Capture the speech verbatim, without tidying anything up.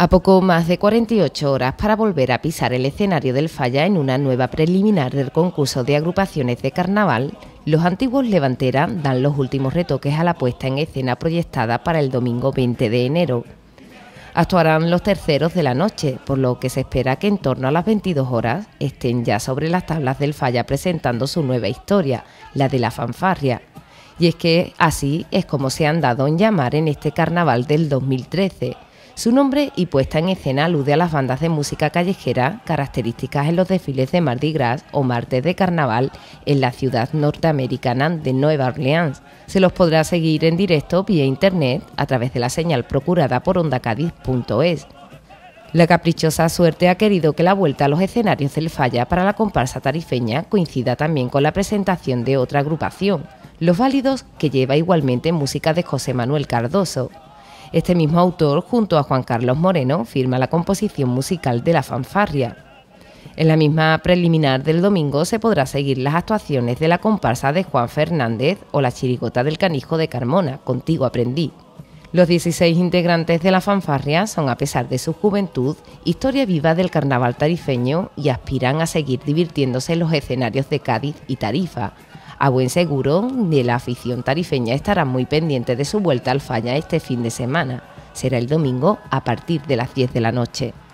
A poco más de cuarenta y ocho horas para volver a pisar el escenario del Falla en una nueva preliminar del concurso de agrupaciones de carnaval, los antiguos Levantera dan los últimos retoques a la puesta en escena proyectada para el domingo veinte de enero. Actuarán los terceros de la noche, por lo que se espera que en torno a las veintidós horas estén ya sobre las tablas del Falla presentando su nueva historia, la de la fanfarria. Y es que así es como se han dado en llamar en este carnaval del dos mil trece. Su nombre y puesta en escena alude a las bandas de música callejera características en los desfiles de Mardi Gras o martes de carnaval en la ciudad norteamericana de Nueva Orleans. Se los podrá seguir en directo vía internet a través de la señal procurada por onda cádiz punto es. La caprichosa suerte ha querido que la vuelta a los escenarios del Falla para la comparsa tarifeña coincida también con la presentación de otra agrupación, Los Válidos, que lleva igualmente música de José Manuel Cardoso. Este mismo autor, junto a Juan Carlos Moreno, firma la composición musical de la fanfarria. En la misma preliminar del domingo se podrá seguir las actuaciones de la comparsa de Juan Fernández o la chirigota del Canijo de Carmona, Contigo aprendí. Los dieciséis integrantes de la fanfarria son, a pesar de su juventud, historia viva del carnaval tarifeño y aspiran a seguir divirtiéndose en los escenarios de Cádiz y Tarifa. A buen seguro de la afición tarifeña estará muy pendiente de su vuelta al Falla este fin de semana. Será el domingo a partir de las diez de la noche.